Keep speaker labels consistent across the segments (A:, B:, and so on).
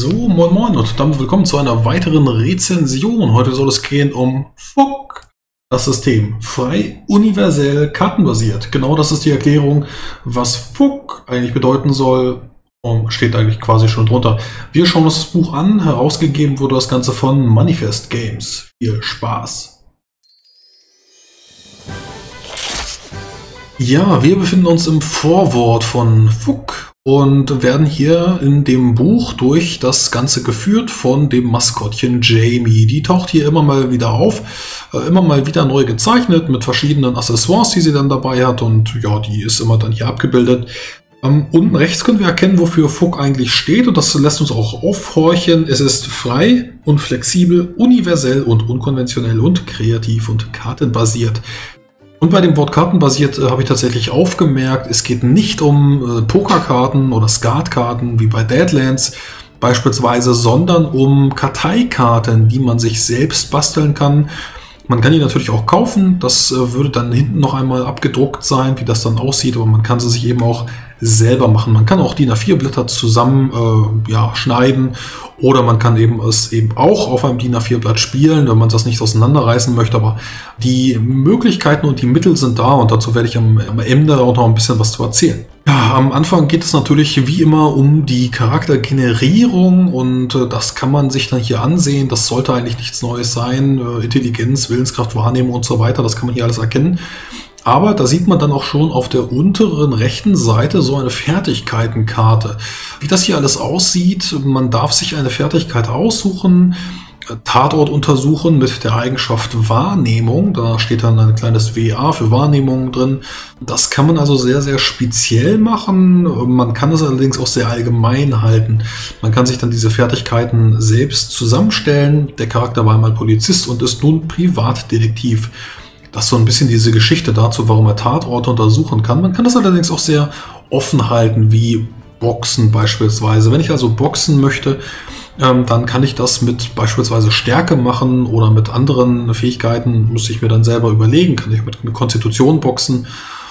A: So, moin moin und damit willkommen zu einer weiteren Rezension. Heute soll es gehen um FUK, das System. Frei, universell, kartenbasiert. Genau das ist die Erklärung, was FUK eigentlich bedeuten soll. Steht eigentlich quasi schon drunter. Wir schauen uns das Buch an. Herausgegeben wurde das Ganze von Manifest Games. Viel Spaß! Ja, wir befinden uns im Vorwort von FUK und werden hier in dem Buch durch das Ganze geführt von dem Maskottchen Jamie. Die taucht hier immer mal wieder auf, immer mal wieder neu gezeichnet mit verschiedenen Accessoires, die sie dann dabei hat, und ja, die ist immer dann hier abgebildet. Unten rechts können wir erkennen, wofür FUK eigentlich steht, und das lässt uns auch aufhorchen. Es ist frei und flexibel, universell und unkonventionell und kreativ und kartenbasiert. Und bei dem Wort kartenbasiert habe ich tatsächlich aufgemerkt, es geht nicht um Pokerkarten oder Skatkarten wie bei Deadlands beispielsweise, sondern um Karteikarten, die man sich selbst basteln kann. Man kann die natürlich auch kaufen, das würde dann hinten noch einmal abgedruckt sein, wie das dann aussieht, aber man kann sie sich eben auch selber machen. Man kann auch DIN A4 Blätter zusammen schneiden, oder man kann es eben auch auf einem DIN A4 Blatt spielen, wenn man das nicht auseinanderreißen möchte, aber die Möglichkeiten und die Mittel sind da, und dazu werde ich am Ende auch noch ein bisschen was zu erzählen. Ja, am Anfang geht es natürlich wie immer um die Charaktergenerierung, und das kann man sich dann hier ansehen. Das sollte eigentlich nichts Neues sein. Intelligenz, Willenskraft, Wahrnehmung und so weiter, das kann man hier alles erkennen. Aber da sieht man dann auch schon auf der unteren rechten Seite so eine Fertigkeitenkarte. Wie das hier alles aussieht: man darf sich eine Fertigkeit aussuchen, Tatort untersuchen mit der Eigenschaft Wahrnehmung. Da steht dann ein kleines WA für Wahrnehmung drin. Das kann man also sehr, sehr speziell machen. Man kann es allerdings auch sehr allgemein halten. Man kann sich dann diese Fertigkeiten selbst zusammenstellen. Der Charakter war einmal Polizist und ist nun Privatdetektiv. Das ist so ein bisschen diese Geschichte dazu, warum er Tatorte untersuchen kann. Man kann das allerdings auch sehr offen halten, wie Boxen beispielsweise. Wenn ich also boxen möchte, dann kann ich das mit beispielsweise Stärke machen oder mit anderen Fähigkeiten, muss ich mir dann selber überlegen. Kann ich mit einer Konstitution boxen?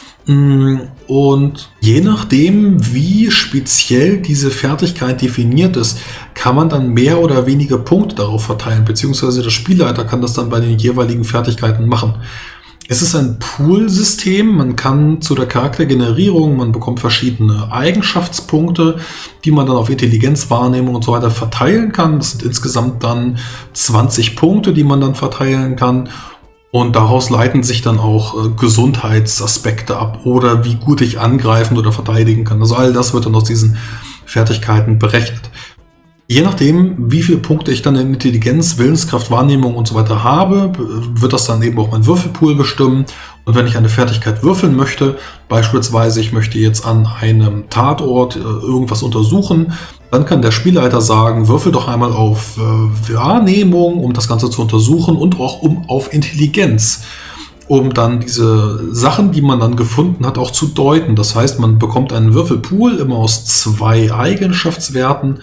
A: Und je nachdem, wie speziell diese Fertigkeit definiert ist, kann man dann mehr oder weniger Punkte darauf verteilen, beziehungsweise der Spielleiter kann das dann bei den jeweiligen Fertigkeiten machen. Es ist ein Pool-System. Man kann zu der Charaktergenerierung, man bekommt verschiedene Eigenschaftspunkte, die man dann auf Intelligenz, Wahrnehmung und so weiter verteilen kann. Das sind insgesamt dann 20 Punkte, die man dann verteilen kann. Und daraus leiten sich dann auch Gesundheitsaspekte ab oder wie gut ich angreifen oder verteidigen kann. Also all das wird dann aus diesen Fertigkeiten berechnet. Je nachdem, wie viele Punkte ich dann in Intelligenz, Willenskraft, Wahrnehmung und so weiter habe, wird das dann eben auch mein Würfelpool bestimmen. Und wenn ich eine Fertigkeit würfeln möchte, beispielsweise ich möchte jetzt an einem Tatort irgendwas untersuchen, dann kann der Spielleiter sagen, würfel doch einmal auf Wahrnehmung, um das Ganze zu untersuchen, und auch auf Intelligenz, um dann diese Sachen, die man dann gefunden hat, auch zu deuten. Das heißt, man bekommt einen Würfelpool immer aus 2 Eigenschaftswerten,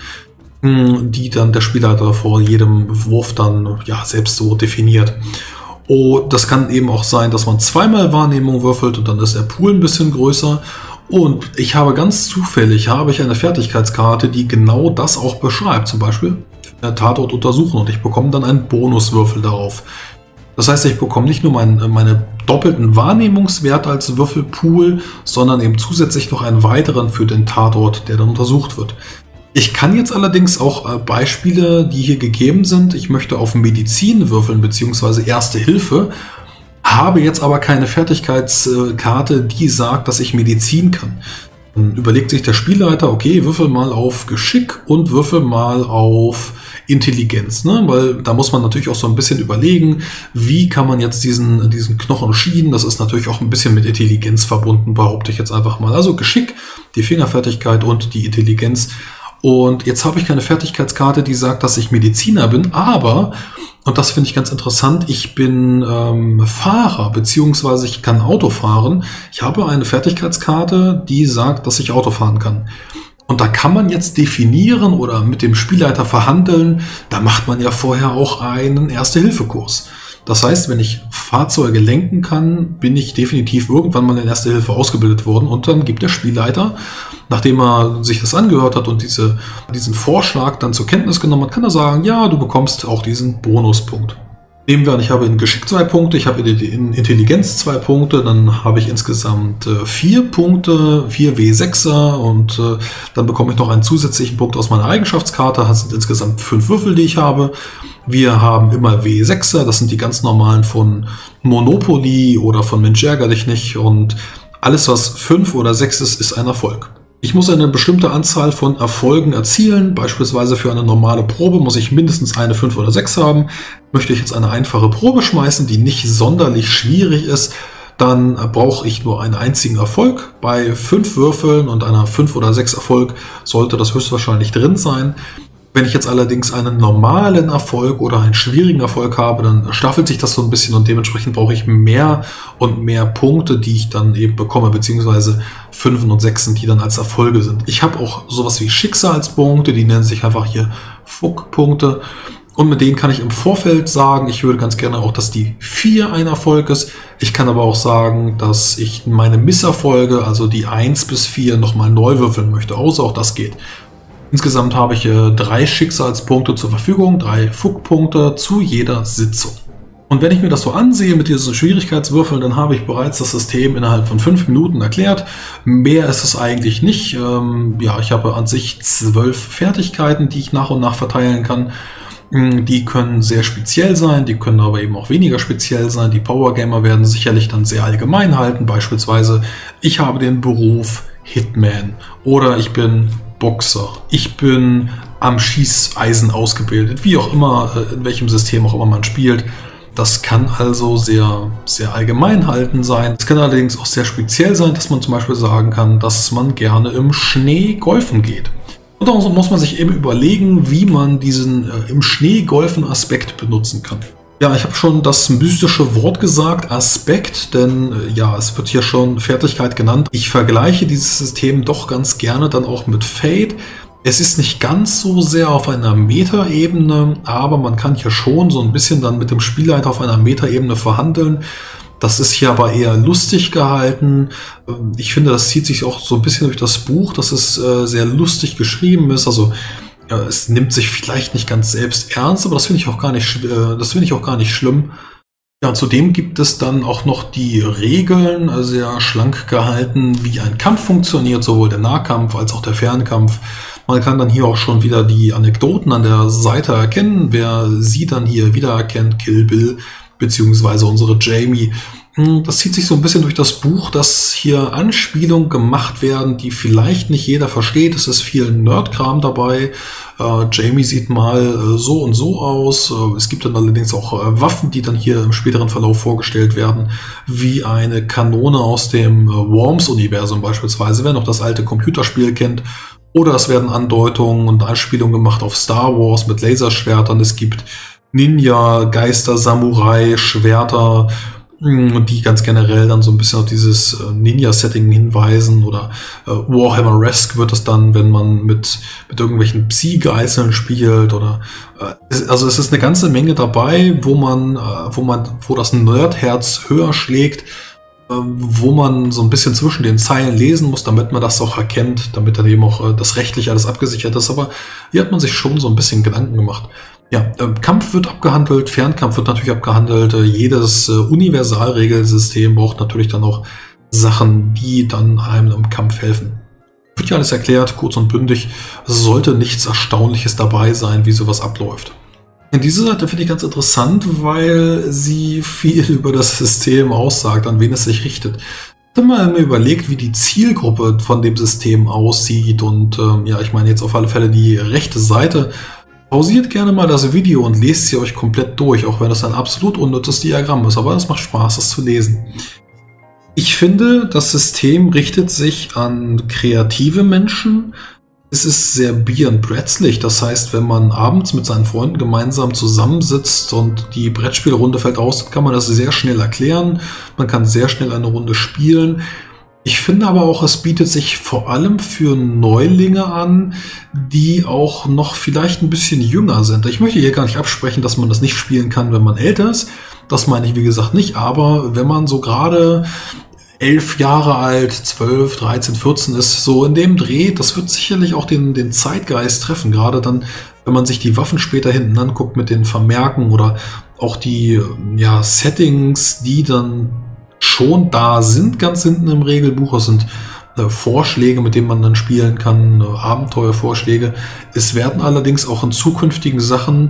A: die dann der Spielleiter vor jedem Wurf dann selbst so definiert. Das kann eben auch sein, dass man zweimal Wahrnehmung würfelt und dann ist der Pool ein bisschen größer. Und ich habe ganz zufällig eine Fertigkeitskarte, die genau das auch beschreibt. Zum Beispiel Tatort untersuchen, und ich bekomme dann einen Bonuswürfel darauf. Das heißt, ich bekomme nicht nur meine doppelten Wahrnehmungswerte als Würfelpool, sondern eben zusätzlich noch einen weiteren für den Tatort, der dann untersucht wird. Ich kann jetzt allerdings auch Beispiele, die hier gegeben sind. Ich möchte auf Medizin würfeln bzw. Erste Hilfe, habe jetzt aber keine Fertigkeitskarte, die sagt, dass ich Medizin kann. Dann überlegt sich der Spielleiter, okay, würfel mal auf Geschick und würfel mal auf Intelligenz, ne? Weil da muss man natürlich auch so ein bisschen überlegen, wie kann man jetzt diesen Knochen schieden. Das ist natürlich auch ein bisschen mit Intelligenz verbunden, behaupte ich jetzt einfach mal. Also Geschick, die Fingerfertigkeit und die Intelligenz. Und jetzt habe ich keine Fertigkeitskarte, die sagt, dass ich Mediziner bin, aber, und das finde ich ganz interessant, ich bin Fahrer, beziehungsweise ich kann Auto fahren. Ich habe eine Fertigkeitskarte, die sagt, dass ich Auto fahren kann. Und da kann man jetzt definieren oder mit dem Spielleiter verhandeln. Da macht man ja vorher auch einen Erste-Hilfe-Kurs. Das heißt, wenn ich Fahrzeuge lenken kann, bin ich definitiv irgendwann mal in Erste Hilfe ausgebildet worden und dann gibt der Spielleiter, nachdem er sich das angehört hat und diesen Vorschlag dann zur Kenntnis genommen hat, kann er sagen, ja, du bekommst auch diesen Bonuspunkt. Nehmen wir an, ich habe in Geschick 2 Punkte, ich habe in Intelligenz 2 Punkte, dann habe ich insgesamt 4 Punkte, 4 W6er und dann bekomme ich noch einen zusätzlichen Punkt aus meiner Eigenschaftskarte. Das sind insgesamt 5 Würfel, die ich habe. Wir haben immer W6er, das sind die ganz normalen von Monopoly oder von Mensch ärger dich nicht und alles, was 5 oder 6 ist, ist ein Erfolg. Ich muss eine bestimmte Anzahl von Erfolgen erzielen, beispielsweise für eine normale Probe muss ich mindestens eine 5 oder 6 haben. Möchte ich jetzt eine einfache Probe schmeißen, die nicht sonderlich schwierig ist, dann brauche ich nur einen einzigen Erfolg. Bei 5 Würfeln und einer 5 oder 6 Erfolg sollte das höchstwahrscheinlich drin sein. Wenn ich jetzt allerdings einen normalen Erfolg oder einen schwierigen Erfolg habe, dann staffelt sich das so ein bisschen und dementsprechend brauche ich mehr und mehr Punkte, die ich dann eben bekomme, beziehungsweise 5 und 6, die dann als Erfolge sind. Ich habe auch sowas wie Schicksalspunkte, die nennen sich einfach hier Fuck-Punkte und mit denen kann ich im Vorfeld sagen, ich würde ganz gerne auch, dass die 4 ein Erfolg ist. Ich kann aber auch sagen, dass ich meine Misserfolge, also die 1 bis 4, nochmal neu würfeln möchte, außer auch das geht. Insgesamt habe ich 3 Schicksalspunkte zur Verfügung, 3 Fuck-Punkte zu jeder Sitzung. Und wenn ich mir das so ansehe mit diesen Schwierigkeitswürfeln, dann habe ich bereits das System innerhalb von 5 Minuten erklärt. Mehr ist es eigentlich nicht. Ja, ich habe an sich 12 Fertigkeiten, die ich nach und nach verteilen kann. Die können sehr speziell sein, die können aber eben auch weniger speziell sein. Die Powergamer werden sicherlich dann sehr allgemein halten. Beispielsweise, ich habe den Beruf Hitman oder ich bin Boxer. Ich bin am Schießeisen ausgebildet, wie auch immer, in welchem System auch immer man spielt. Das kann also sehr, sehr allgemein halten sein. Es kann allerdings auch sehr speziell sein, dass man zum Beispiel sagen kann, dass man gerne im Schnee golfen geht. Und da muss man sich eben überlegen, wie man diesen im Schnee golfen Aspekt benutzen kann. Ja, ich habe schon das mystische Wort gesagt, Aspekt, denn ja, es wird hier schon Fertigkeit genannt. Ich vergleiche dieses System doch ganz gerne dann auch mit Fate. Es ist nicht ganz so sehr auf einer Metaebene, aber man kann hier schon so ein bisschen dann mit dem Spielleiter auf einer Metaebene verhandeln. Das ist hier aber eher lustig gehalten. Ich finde, das zieht sich auch so ein bisschen durch das Buch, dass es sehr lustig geschrieben ist. Also ja, es nimmt sich vielleicht nicht ganz selbst ernst, aber das finde ich auch gar nicht schlimm. Ja, und zudem gibt es dann auch noch die Regeln, sehr schlank gehalten, wie ein Kampf funktioniert, sowohl der Nahkampf als auch der Fernkampf. Man kann dann hier auch schon wieder die Anekdoten an der Seite erkennen, wer sie dann hier wiedererkennt, Kill Bill, beziehungsweise unsere Jamie. Das zieht sich so ein bisschen durch das Buch, dass hier Anspielungen gemacht werden, die vielleicht nicht jeder versteht. Es ist viel Nerdkram dabei. Jamie sieht mal so und so aus. Es gibt dann allerdings auch Waffen, die dann hier im späteren Verlauf vorgestellt werden, wie eine Kanone aus dem Worms-Universum beispielsweise, wer noch das alte Computerspiel kennt. Oder es werden Andeutungen und Anspielungen gemacht auf Star Wars mit Laserschwertern. Es gibt Ninja, Geister, Samurai, Schwerter, die ganz generell dann so ein bisschen auf dieses Ninja-Setting hinweisen oder Warhammer-esque wird es dann, wenn man mit irgendwelchen Psi-Geißeln spielt oder also es ist eine ganze Menge dabei, wo das Nerdherz höher schlägt, wo man so ein bisschen zwischen den Zeilen lesen muss, damit man das auch erkennt, damit dann eben auch das rechtlich alles abgesichert ist, aber hier hat man sich schon so ein bisschen Gedanken gemacht. Ja, Kampf wird abgehandelt, Fernkampf wird natürlich abgehandelt. Jedes Universalregelsystem braucht natürlich dann auch Sachen, die dann einem im Kampf helfen. Wird ja alles erklärt, kurz und bündig. Es sollte nichts Erstaunliches dabei sein, wie sowas abläuft. Diese Seite finde ich ganz interessant, weil sie viel über das System aussagt, an wen es sich richtet. Ich habe mal mir überlegt, wie die Zielgruppe von dem System aussieht und ja, ich meine jetzt auf alle Fälle die rechte Seite. Pausiert gerne mal das Video und lest sie euch komplett durch, auch wenn das ein absolut unnützes Diagramm ist, aber es macht Spaß, das zu lesen. Ich finde, das System richtet sich an kreative Menschen. Es ist sehr bier- und bretzlig, das heißt, wenn man abends mit seinen Freunden gemeinsam zusammensitzt und die Brettspielrunde fällt aus, dann kann man das sehr schnell erklären, man kann sehr schnell eine Runde spielen. Ich finde aber auch, es bietet sich vor allem für Neulinge an, die auch noch vielleicht ein bisschen jünger sind. Ich möchte hier gar nicht absprechen, dass man das nicht spielen kann, wenn man älter ist. Das meine ich, wie gesagt, nicht. Aber wenn man so gerade 11 Jahre alt, 12, 13, 14 ist, so in dem Dreh, das wird sicherlich auch den Zeitgeist treffen. Gerade dann, wenn man sich die Waffen später hinten anguckt mit den Vermerken oder auch die Settings, die dann schon da sind, ganz hinten im Regelbuch. Das sind Vorschläge, mit denen man dann spielen kann, Abenteuervorschläge. Es werden allerdings auch in zukünftigen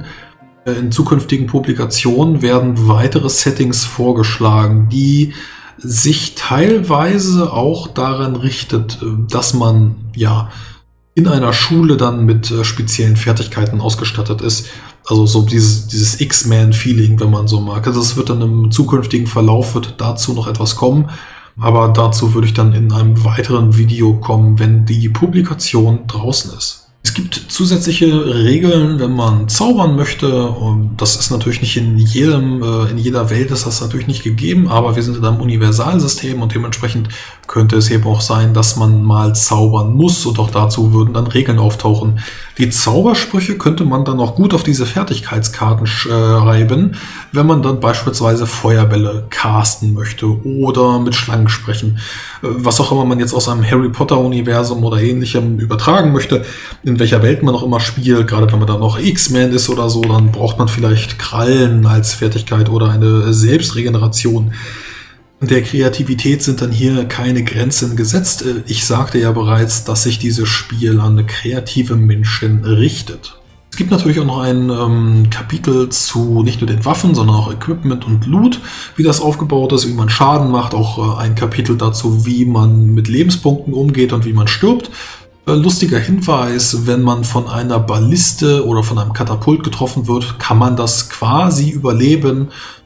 A: Publikationen werden weitere Settings vorgeschlagen, die sich teilweise auch daran richtet, dass man in einer Schule dann mit speziellen Fertigkeiten ausgestattet ist. Also so dieses X-Men-Feeling, wenn man so mag. Also das wird dann im zukünftigen Verlauf wird dazu noch etwas kommen. Aber dazu würde ich dann in einem weiteren Video kommen, wenn die Publikation draußen ist. Es gibt zusätzliche Regeln, wenn man zaubern möchte. Und das ist natürlich nicht in jeder Welt ist das natürlich nicht gegeben, aber wir sind in einem Universalsystem und dementsprechend könnte es eben auch sein, dass man mal zaubern muss und auch dazu würden dann Regeln auftauchen. Die Zaubersprüche könnte man dann auch gut auf diese Fertigkeitskarten schreiben, wenn man dann beispielsweise Feuerbälle casten möchte oder mit Schlangen sprechen. Was auch immer man jetzt aus einem Harry Potter Universum oder ähnlichem übertragen möchte, in welcher Welt man auch immer spielt, gerade wenn man dann noch X-Men ist oder so, dann braucht man vielleicht Krallen als Fertigkeit oder eine Selbstregeneration. Der Kreativität sind dann hier keine Grenzen gesetzt. Ich sagte ja bereits, dass sich dieses Spiel an kreative Menschen richtet. Es gibt natürlich auch noch ein Kapitel zu nicht nur den Waffen, sondern auch Equipment und Loot, wie das aufgebaut ist, wie man Schaden macht, auch ein Kapitel dazu, wie man mit Lebenspunkten umgeht und wie man stirbt. Lustiger Hinweis, wenn man von einer Balliste oder von einem Katapult getroffen wird, kann man das quasi überleben.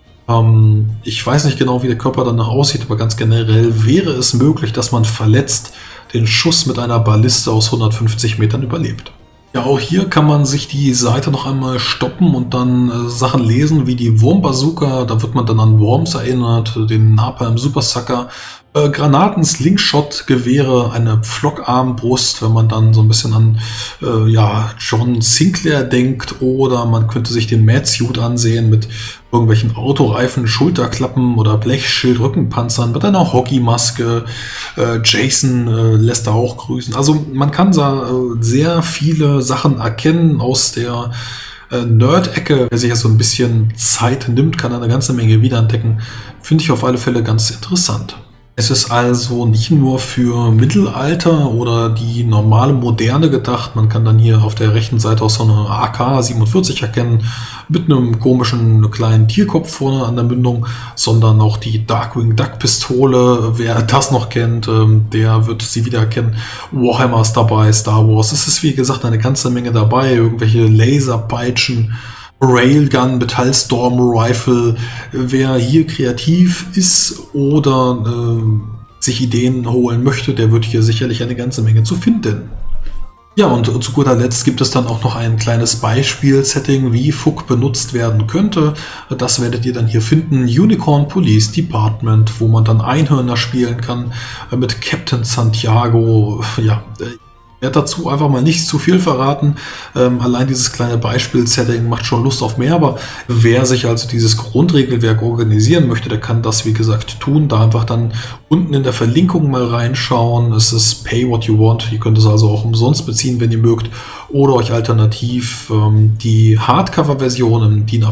A: Ich weiß nicht genau, wie der Körper danach aussieht, aber ganz generell wäre es möglich, dass man verletzt den Schuss mit einer Balliste aus 150 Metern überlebt. Ja, auch hier kann man sich die Seite noch einmal stoppen und dann Sachen lesen wie die Wurmbazooka, da wird man dann an Worms erinnert, den Napalm Supersucker, Granaten, Slingshot-Gewehre, eine Pflockarmbrust, wenn man dann so ein bisschen an John Sinclair denkt, oder man könnte sich den Mad-Suit ansehen mit irgendwelchen Autoreifen, Schulterklappen oder Blechschild, Rückenpanzern mit einer Hockeymaske. Jason lässt da auch grüßen. Also man kann da sehr viele Sachen erkennen aus der Nerd-Ecke. Wer sich ja so ein bisschen Zeit nimmt, kann eine ganze Menge wiederentdecken. Finde ich auf alle Fälle ganz interessant. Es ist also nicht nur für Mittelalter oder die normale Moderne gedacht. Man kann dann hier auf der rechten Seite auch so eine AK-47 erkennen mit einem komischen kleinen Tierkopf vorne an der Mündung, sondern auch die Darkwing Duck Pistole. Wer das noch kennt, der wird sie wiedererkennen. Warhammer ist dabei, Star Wars. Es ist wie gesagt eine ganze Menge dabei. Irgendwelche Laserpeitschen, Railgun, Metallstorm Rifle. Wer hier kreativ ist oder sich Ideen holen möchte, der wird hier sicherlich eine ganze Menge zu finden. Ja, und zu guter Letzt gibt es dann auch noch ein kleines Beispiel-Setting, wie FUG benutzt werden könnte. Das werdet ihr dann hier finden. Unicorn Police Department, wo man dann Einhörner spielen kann mit Captain Santiago. Ja, ich werde dazu einfach mal nicht zu viel verraten. Allein dieses kleine Beispiel-Setting macht schon Lust auf mehr, aber wer sich also dieses Grundregelwerk organisieren möchte, der kann das wie gesagt tun. Da einfach dann unten in der Verlinkung mal reinschauen. Es ist Pay What You Want. Ihr könnt es also auch umsonst beziehen, wenn ihr mögt. Oder euch alternativ die Hardcover-Version im DIN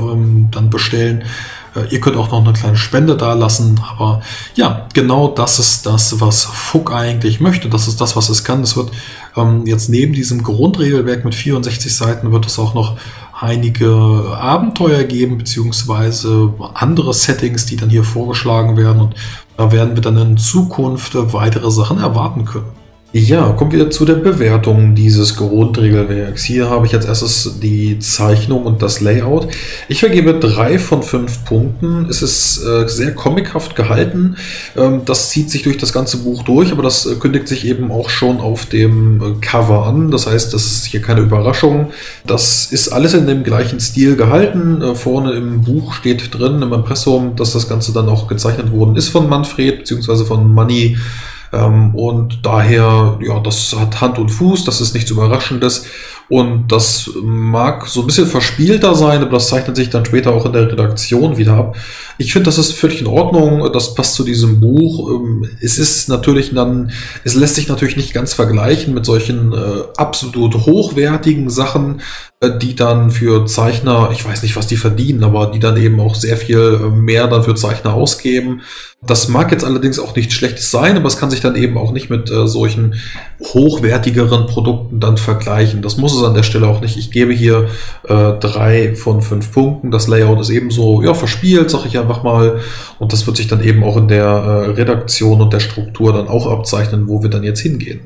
A: A5 dann bestellen. Ihr könnt auch noch eine kleine Spende da lassen, aber ja, genau das ist das, was FUG eigentlich möchte. Das ist das, was es kann. Es wird jetzt neben diesem Grundregelwerk mit 64 Seiten wird es auch noch einige Abenteuer geben, beziehungsweise andere Settings, die dann hier vorgeschlagen werden. Und da werden wir dann in Zukunft weitere Sachen erwarten können. Ja, kommen wir zu der Bewertung dieses Grundregelwerks. Hier habe ich als erstes die Zeichnung und das Layout. Ich vergebe 3 von 5 Punkten. Es ist sehr comichaft gehalten. Das zieht sich durch das ganze Buch durch, aber das kündigt sich eben auch schon auf dem Cover an. Das heißt, das ist hier keine Überraschung. Das ist alles in dem gleichen Stil gehalten. Vorne im Buch steht drin, im Impressum, dass das Ganze dann auch gezeichnet worden ist von Manfred, beziehungsweise von Manni. Und daher, ja, das hat Hand und Fuß, das ist nichts Überraschendes. Und das mag so ein bisschen verspielter sein, aber das zeichnet sich dann später auch in der Redaktion wieder ab. Ich finde, das ist völlig in Ordnung. Das passt zu diesem Buch. Es ist natürlich dann, es lässt sich natürlich nicht ganz vergleichen mit solchen absolut hochwertigen Sachen, die dann für Zeichner, ich weiß nicht, was die verdienen, aber die dann eben auch sehr viel mehr dann für Zeichner ausgeben. Das mag jetzt allerdings auch nichts Schlechtes sein, aber es kann sich dann eben auch nicht mit solchen hochwertigeren Produkten dann vergleichen. Das muss es an der Stelle auch nicht. Ich gebe hier 3 von 5 Punkten. Das Layout ist ebenso verspielt, sage ich einfach mal. Und das wird sich dann eben auch in der Redaktion und der Struktur dann auch abzeichnen, wo wir dann jetzt hingehen.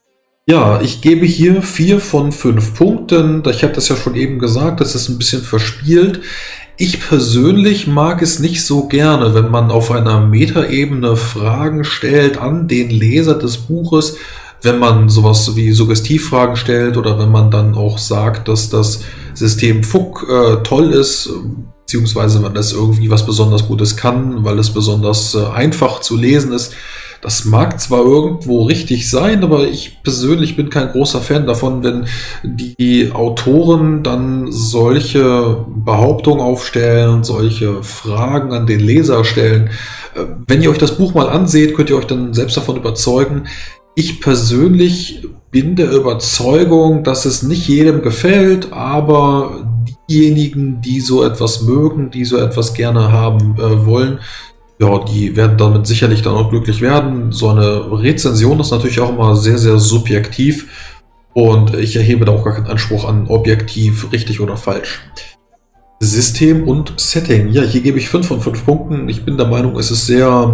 A: Ja, ich gebe hier 4 von 5 Punkten. Ich habe das ja schon eben gesagt, das ist ein bisschen verspielt. Ich persönlich mag es nicht so gerne, wenn man auf einer Metaebene Fragen stellt an den Leser des Buches, wenn man sowas wie Suggestivfragen stellt oder wenn man dann auch sagt, dass das System FUG toll ist, beziehungsweise wenn es irgendwie was besonders Gutes kann, weil es besonders einfach zu lesen ist. Das mag zwar irgendwo richtig sein, aber ich persönlich bin kein großer Fan davon, wenn die Autoren dann solche Behauptungen aufstellen, solche Fragen an den Leser stellen. Wenn ihr euch das Buch mal anseht, könnt ihr euch dann selbst davon überzeugen. Ich persönlich bin der Überzeugung, dass es nicht jedem gefällt, aber diejenigen, die so etwas mögen, die so etwas gerne haben wollen, ja, die werden damit sicherlich dann auch glücklich werden. So eine Rezension ist natürlich auch immer sehr, sehr subjektiv und ich erhebe da auch gar keinen Anspruch an objektiv, richtig oder falsch. System und Setting. Ja, hier gebe ich 5 von 5 Punkten. Ich bin der Meinung, es ist sehr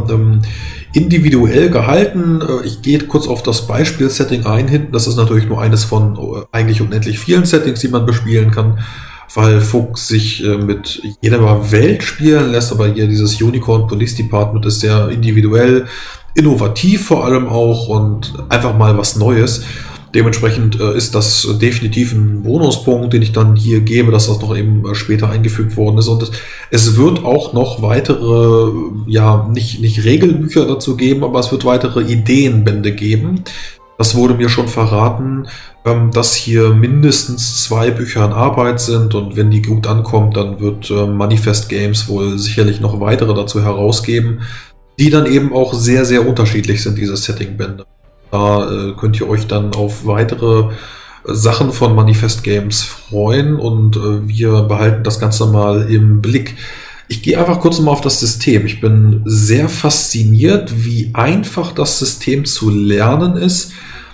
A: individuell gehalten. Ich gehe kurz auf das Beispiel-Setting ein. Hinten, das ist natürlich nur eines von eigentlich unendlich vielen Settings, die man bespielen kann, weil FUG sich mit jeder Welt spielen lässt, aber hier dieses Unicorn Police Department ist sehr individuell, innovativ vor allem auch und einfach mal was Neues. Dementsprechend ist das definitiv ein Bonuspunkt, den ich dann hier gebe, dass das noch eben später eingefügt worden ist. Und es wird auch noch weitere, ja, nicht Regelbücher dazu geben, aber es wird weitere Ideenbände geben. Das wurde mir schon verraten, dass hier mindestens 2 Bücher in Arbeit sind und wenn die gut ankommen, dann wird Manifest Games wohl sicherlich noch weitere dazu herausgeben, die dann eben auch sehr, sehr unterschiedlich sind, diese Settingbände. Da könnt ihr euch dann auf weitere Sachen von Manifest Games freuen und wir behalten das Ganze mal im Blick. Ich gehe einfach kurz mal auf das System. Ich bin sehr fasziniert, wie einfach das System zu lernen ist.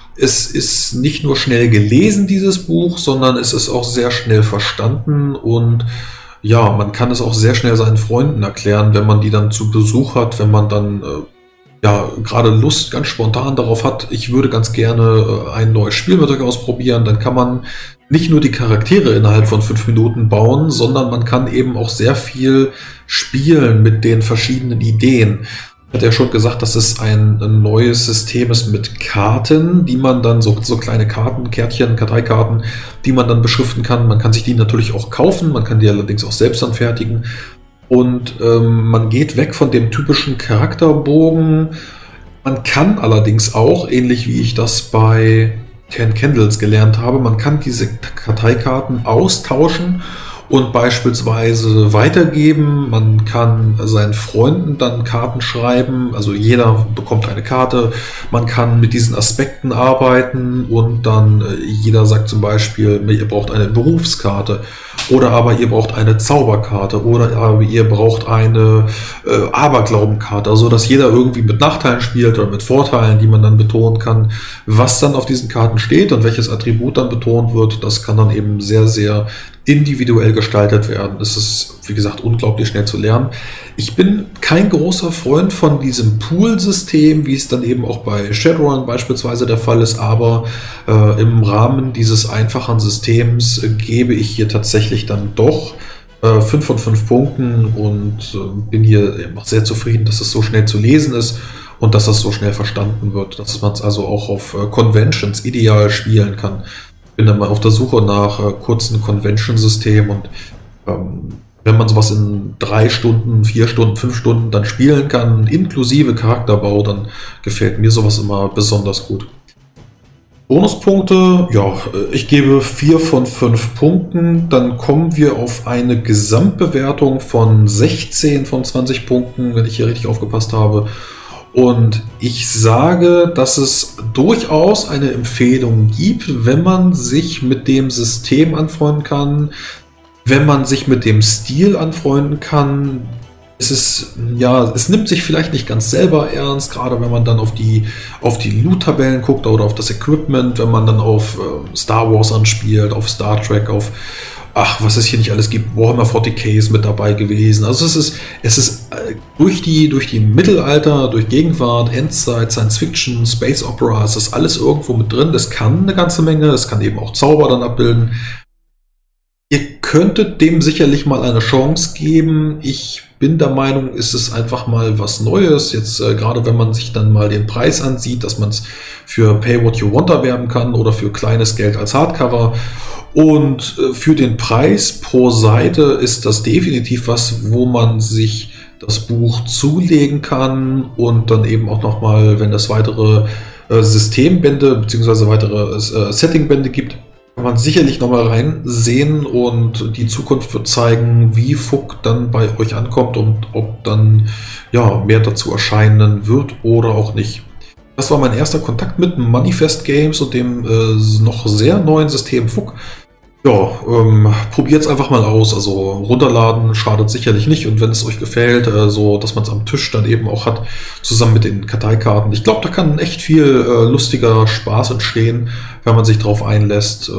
A: Es ist nicht nur schnell gelesen, dieses Buch, sondern es ist auch sehr schnell verstanden und ja, man kann es auch sehr schnell seinen Freunden erklären, wenn man die dann zu Besuch hat, wenn man dann ja gerade Lust ganz spontan darauf hat, ich würde ganz gerne ein neues Spiel mit euch ausprobieren, dann kann man nicht nur die Charaktere innerhalb von 5 Minuten bauen, sondern man kann eben auch sehr viel spielen mit den verschiedenen Ideen. Ich hatte ja schon gesagt, dass es ein neues System ist mit Karten, die man dann, so kleine Karten, Kärtchen, Karteikarten, die man dann beschriften kann. Man kann sich die natürlich auch kaufen, man kann die allerdings auch selbst anfertigen. Und man geht weg von dem typischen Charakterbogen. Man kann allerdings auch, ähnlich wie ich das bei 10 Candles gelernt habe, man kann diese Karteikarten austauschen und beispielsweise weitergeben. Man kann seinen Freunden dann Karten schreiben, also jeder bekommt eine Karte. Man kann mit diesen Aspekten arbeiten und dann jeder sagt zum Beispiel, ihr braucht eine Berufskarte oder aber ihr braucht eine Zauberkarte oder aber ihr braucht eine Aberglaubenkarte, also dass jeder irgendwie mit Nachteilen spielt oder mit Vorteilen, die man dann betonen kann. Was dann auf diesen Karten steht und welches Attribut dann betont wird, das kann dann eben sehr, sehr individuell gestaltet werden. Es ist, wie gesagt, unglaublich schnell zu lernen. Ich bin kein großer Freund von diesem Pool-System, wie es dann eben auch bei Shadowrun beispielsweise der Fall ist, aber im Rahmen dieses einfachen Systems gebe ich hier tatsächlich dann doch 5 von 5 Punkten und bin hier sehr zufrieden, dass es so schnell zu lesen ist und dass das so schnell verstanden wird, dass man es also auch auf Conventions ideal spielen kann. Bin dann mal auf der Suche nach kurzen Convention-Systemen und wenn man sowas in 3 Stunden, 4 Stunden, 5 Stunden dann spielen kann, inklusive Charakterbau, dann gefällt mir sowas immer besonders gut. Bonuspunkte, ja, ich gebe 4 von 5 Punkten. Dann kommen wir auf eine Gesamtbewertung von 16 von 20 Punkten, wenn ich hier richtig aufgepasst habe. Und ich sage, dass es durchaus eine Empfehlung gibt, wenn man sich mit dem System anfreunden kann, wenn man sich mit dem Stil anfreunden kann. Es nimmt sich vielleicht nicht ganz selber ernst, gerade wenn man dann auf die Loot-Tabellen guckt oder auf das Equipment, wenn man dann auf Star Wars anspielt, auf Star Trek, auf, was es hier nicht alles gibt, Warhammer 40k ist mit dabei gewesen. Also es ist durch die Mittelalter, durch Gegenwart, Endzeit, Science Fiction, Space Opera, ist das alles irgendwo mit drin. Das kann eine ganze Menge, das kann eben auch Zauber dann abbilden. Ihr könntet dem sicherlich mal eine Chance geben. Ich bin der Meinung, ist es einfach mal was Neues. Jetzt gerade wenn man sich dann mal den Preis ansieht, dass man es für Pay What You Want erwerben kann oder für kleines Geld als Hardcover. Und für den Preis pro Seite ist das definitiv was, wo man sich das Buch zulegen kann und dann eben auch nochmal, wenn es weitere Systembände bzw. weitere Settingbände gibt, kann man sicherlich nochmal reinsehen und die Zukunft wird zeigen, wie FUK dann bei euch ankommt und ob dann mehr dazu erscheinen wird oder auch nicht. Das war mein erster Kontakt mit Manifest Games und dem noch sehr neuen System FUK. Probiert es einfach mal aus. Also runterladen schadet sicherlich nicht und wenn es euch gefällt, so dass man es am Tisch dann eben auch hat, zusammen mit den Karteikarten. Ich glaube, da kann echt viel lustiger Spaß entstehen, wenn man sich drauf einlässt.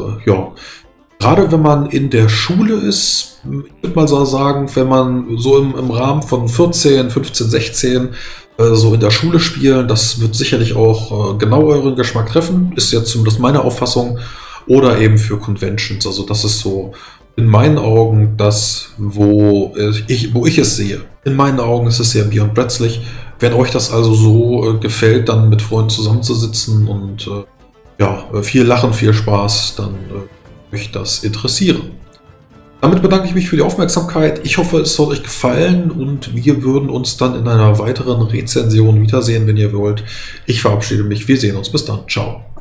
A: Gerade wenn man in der Schule ist, ich würde mal so sagen, wenn man so im Rahmen von 14, 15, 16 so in der Schule spielen, das wird sicherlich auch genau euren Geschmack treffen, ist jetzt zumindest meine Auffassung. Oder eben für Conventions. Also das ist so in meinen Augen das, wo ich es sehe. In meinen Augen ist es sehr Beyond Bradley. Wenn euch das also so gefällt, dann mit Freunden zusammenzusitzen und viel Lachen, viel Spaß, dann euch das interessieren. Damit bedanke ich mich für die Aufmerksamkeit. Ich hoffe, es hat euch gefallen und wir würden uns dann in einer weiteren Rezension wiedersehen, wenn ihr wollt. Ich verabschiede mich. Wir sehen uns. Bis dann. Ciao.